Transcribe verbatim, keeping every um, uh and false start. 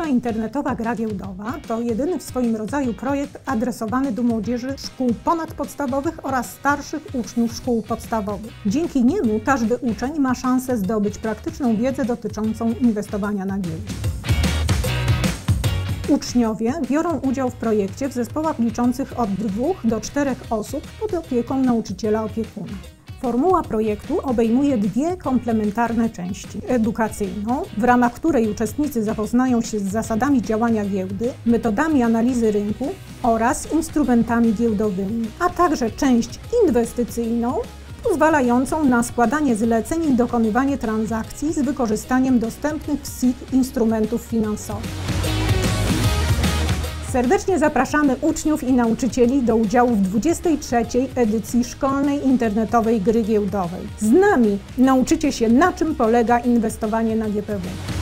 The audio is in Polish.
internetowa gra giełdowa to jedyny w swoim rodzaju projekt adresowany do młodzieży szkół ponadpodstawowych oraz starszych uczniów szkół podstawowych. Dzięki niemu każdy uczeń ma szansę zdobyć praktyczną wiedzę dotyczącą inwestowania na giełdzie. Uczniowie biorą udział w projekcie w zespołach liczących od dwóch do czterech osób pod opieką nauczyciela opiekuna. Formuła projektu obejmuje dwie komplementarne części. Edukacyjną, w ramach której uczestnicy zapoznają się z zasadami działania giełdy, metodami analizy rynku oraz instrumentami giełdowymi, a także część inwestycyjną, pozwalającą na składanie zleceń i dokonywanie transakcji z wykorzystaniem dostępnych w S I T instrumentów finansowych. Serdecznie zapraszamy uczniów i nauczycieli do udziału w dwudziestej trzeciej edycji szkolnej internetowej gry giełdowej. Z nami nauczycie się, na czym polega inwestowanie na G P W.